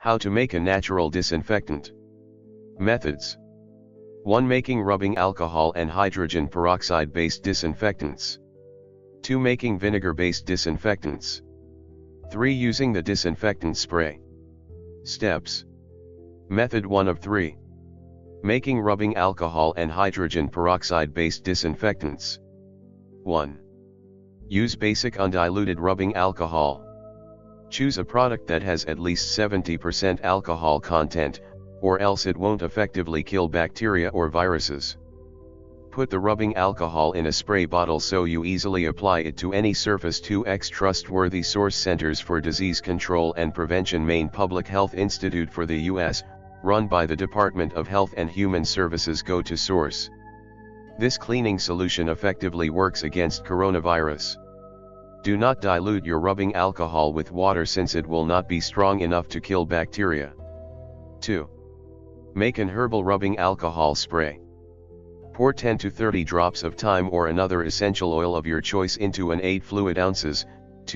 How to make a natural disinfectant. Methods. 1. Making rubbing alcohol and hydrogen peroxide based disinfectants. 2. Making vinegar based disinfectants. 3. Using the disinfectant spray. Steps. Method 1 of 3. Making rubbing alcohol and hydrogen peroxide based disinfectants. 1. Use basic undiluted rubbing alcohol. Choose a product that has at least 70% alcohol content, or else it won't effectively kill bacteria or viruses. Put the rubbing alcohol in a spray bottle so you easily apply it to any surface. 2x Trustworthy source. Centers for Disease Control and Prevention, Maine Public Health Institute for the U.S., run by the Department of Health and Human Services. Go to source. This cleaning solution effectively works against coronavirus. Do not dilute your rubbing alcohol with water since it will not be strong enough to kill bacteria. 2. Make an herbal rubbing alcohol spray. Pour 10 to 30 drops of thyme or another essential oil of your choice into an 8 fluid ounces,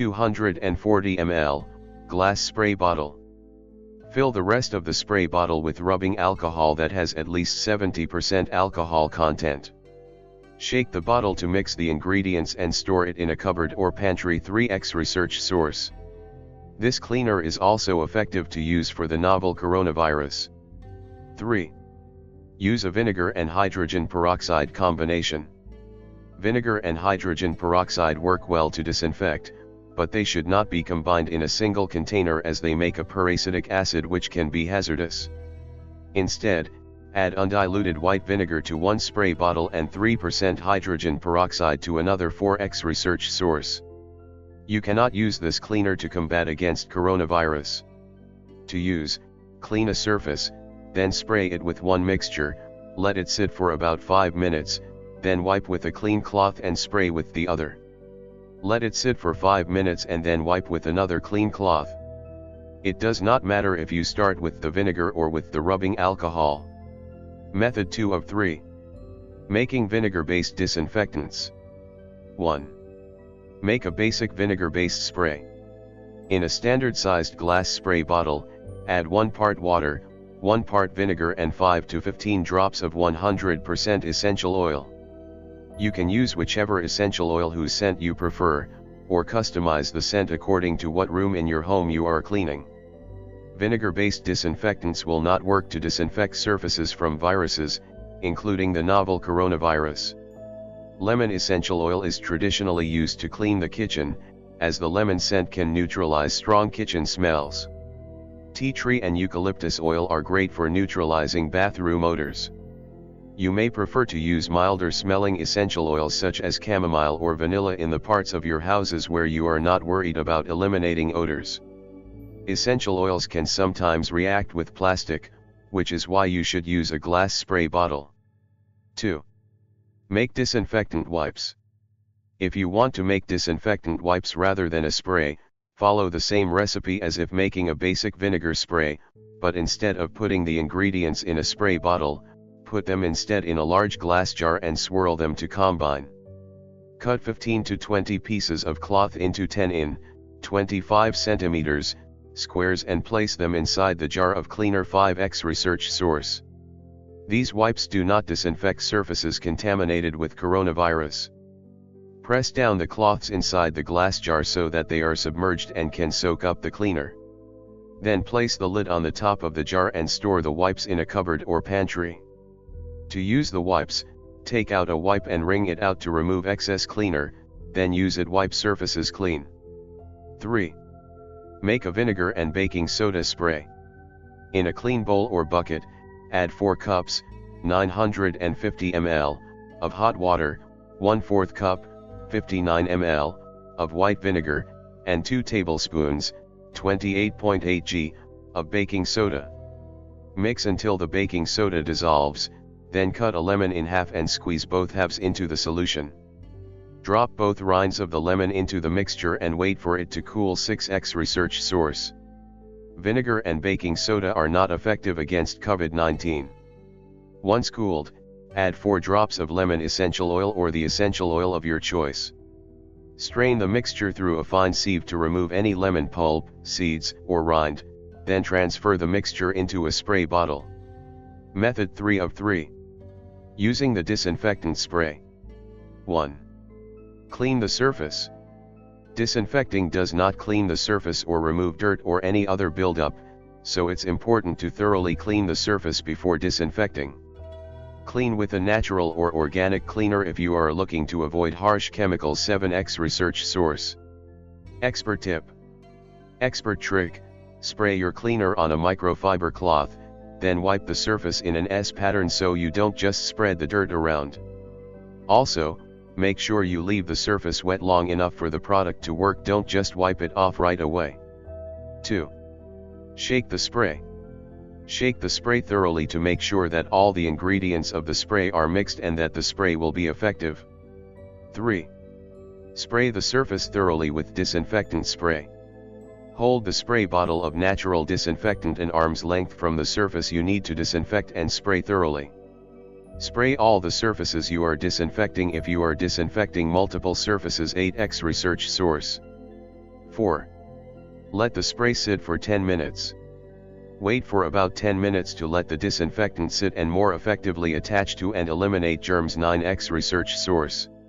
240 ml, glass spray bottle. Fill the rest of the spray bottle with rubbing alcohol that has at least 70% alcohol content. Shake the bottle to mix the ingredients and store it in a cupboard or pantry. 3x Research source. This cleaner is also effective to use for the novel coronavirus. 3. Use a vinegar and hydrogen peroxide combination. Vinegar and hydrogen peroxide work well to disinfect, but they should not be combined in a single container as they make a peracetic acid which can be hazardous. Instead, add undiluted white vinegar to one spray bottle and 3% hydrogen peroxide to another. 4x Research source. You cannot use this cleaner to combat against coronavirus. To use, clean a surface, then spray it with one mixture, let it sit for about 5 minutes, then wipe with a clean cloth and spray with the other. Let it sit for 5 minutes and then wipe with another clean cloth. It does not matter if you start with the vinegar or with the rubbing alcohol. Method 2 of 3. Making vinegar-based disinfectants. 1. Make a basic vinegar-based spray. In a standard-sized glass spray bottle, add 1 part water, 1 part vinegar and 5 to 15 drops of 100% essential oil. You can use whichever essential oil whose scent you prefer, or customize the scent according to what room in your home you are cleaning. Vinegar-based disinfectants will not work to disinfect surfaces from viruses, including the novel coronavirus. Lemon essential oil is traditionally used to clean the kitchen, as the lemon scent can neutralize strong kitchen smells. Tea tree and eucalyptus oil are great for neutralizing bathroom odors. You may prefer to use milder smelling essential oils such as chamomile or vanilla in the parts of your houses where you are not worried about eliminating odors. Essential oils can sometimes react with plastic, which is why you should use a glass spray bottle. 2. Make disinfectant wipes. If you want to make disinfectant wipes rather than a spray, follow the same recipe as if making a basic vinegar spray, but instead of putting the ingredients in a spray bottle, put them instead in a large glass jar and swirl them to combine. Cut 15 to 20 pieces of cloth into 10 in 25 centimeters squares and place them inside the jar of cleaner. 5x Research source. These wipes do not disinfect surfaces contaminated with coronavirus. Press down the cloths inside the glass jar so that they are submerged and can soak up the cleaner. Then place the lid on the top of the jar and store the wipes in a cupboard or pantry. To use the wipes, take out a wipe and wring it out to remove excess cleaner, then use it wipe surfaces clean. 3. Make a vinegar and baking soda spray. In a clean bowl or bucket, add 4 cups, 950 ml, of hot water, 1/4 cup, 59 ml, of white vinegar, and 2 tablespoons, 28.8 g, of baking soda. Mix until the baking soda dissolves, then cut a lemon in half and squeeze both halves into the solution. Drop both rinds of the lemon into the mixture and wait for it to cool. 6x Research source. Vinegar and baking soda are not effective against COVID-19. Once cooled, add 4 drops of lemon essential oil or the essential oil of your choice. Strain the mixture through a fine sieve to remove any lemon pulp, seeds, or rind, then transfer the mixture into a spray bottle. Method 3 of 3. Using the disinfectant spray. 1. Clean the surface. Disinfecting does not clean the surface or remove dirt or any other buildup, so it's important to thoroughly clean the surface before disinfecting. Clean with a natural or organic cleaner if you are looking to avoid harsh chemicals. 7x research source. Expert tip. Expert trick: spray your cleaner on a microfiber cloth, then wipe the surface in an S pattern so you don't just spread the dirt around. Also, make sure you leave the surface wet long enough for the product to work, don't just wipe it off right away. 2. Shake the spray. Shake the spray thoroughly to make sure that all the ingredients of the spray are mixed and that the spray will be effective. 3. Spray the surface thoroughly with disinfectant spray. Hold the spray bottle of natural disinfectant an arm's length from the surface you need to disinfect and spray thoroughly. Spray all the surfaces you are disinfecting if you are disinfecting multiple surfaces. 8x research source. 4. Let the spray sit for 10 minutes. Wait for about 10 minutes to let the disinfectant sit and more effectively attach to and eliminate germs. 9x research source.